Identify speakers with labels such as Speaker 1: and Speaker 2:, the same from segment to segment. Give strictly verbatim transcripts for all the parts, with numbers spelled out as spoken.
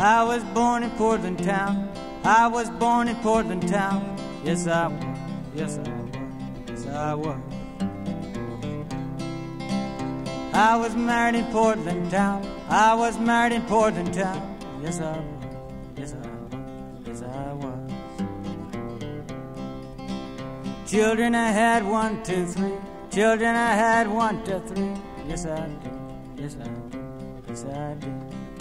Speaker 1: I was born in Portland town. I was born in Portland town. Yes, I was. Yes, I was. Yes, I was. I was married in Portland town. I was married in Portland town. Yes, I was. Yes, I was. Yes, I was. Children I had one, two, three. Children I had one, two, three. Yes, I did. Yes, I did. Yes, I did.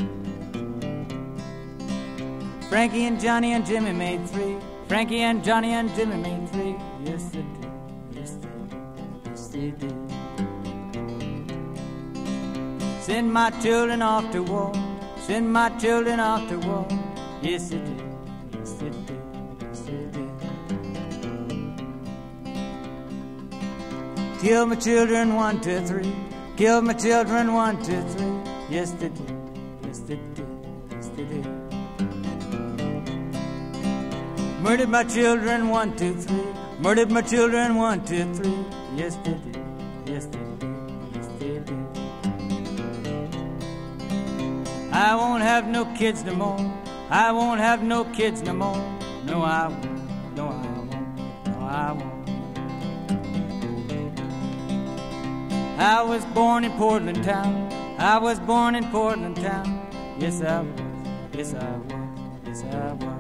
Speaker 1: Frankie and Johnny and Jimmy made three. Frankie and Johnny and Jimmy made three. Yes, they did. Yes, they did. Yes, they did. Send my children off to war. Send my children off to war. Yes, they did. Yes, they did. Yes, they did. Kill my children, one, two, three. Kill my children, one, two, three. Yes, they did. Yes, they did. Yes, they did. Murdered my children, one, two, three. Murdered my children, one, two, three. Yes, they did. Yes, they did. Yes, they did. I won't have no kids no more. I won't have no kids no more. No, I won't. No, I won't. No, I won't. I was born in Portland town. I was born in Portland town. Yes, I was. Yes, I was. Yes, I was.